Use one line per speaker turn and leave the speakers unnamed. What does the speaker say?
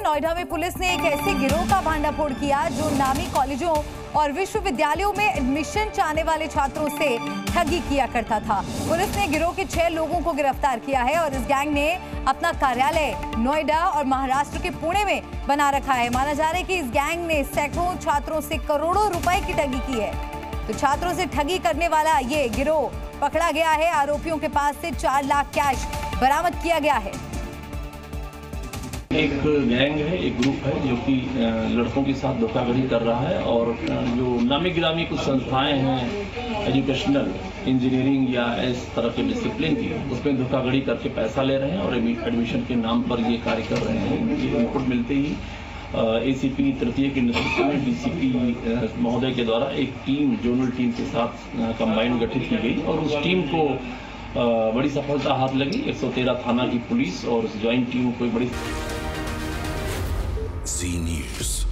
नोएडा में पुलिस ने एक ऐसे गिरोह का भांडाफोड़ किया जो नामी कॉलेजों और विश्वविद्यालयों में एडमिशन चाहने वाले छात्रों से ठगी किया करता था। पुलिस ने गिरोह के 6 लोगों को गिरफ्तार किया है और इस गैंग ने अपना कार्यालय नोएडा और महाराष्ट्र के पुणे में बना रखा है। माना जा रहा है कि इस गैंग ने सैकड़ों छात्रों से करोड़ों रुपए की ठगी की है। तो छात्रों से ठगी करने वाला ये गिरोह पकड़ा गया है। आरोपियों के पास से 4 लाख कैश बरामद किया गया है।
एक गैंग है, एक ग्रुप है जो कि लड़कों के साथ धोखाधड़ी कर रहा है और जो नामी गिरामी कुछ संस्थाएं हैं एजुकेशनल, इंजीनियरिंग या इस तरह के डिसिप्लिन की, उसमें धोखाधड़ी करके पैसा ले रहे हैं और एडमिशन के नाम पर ये कार्य कर रहे हैं। ये रिपोर्ट मिलते ही एसीपी तृतीय के नेतृत्व में डीसीपी महोदय के द्वारा एक टीम, जोनल टीम के साथ कंबाइन गठित की गई और उस टीम को बड़ी सफलता हाथ लगी। 113 थाना की पुलिस और उस ज्वाइंट टीम को बड़ी
News।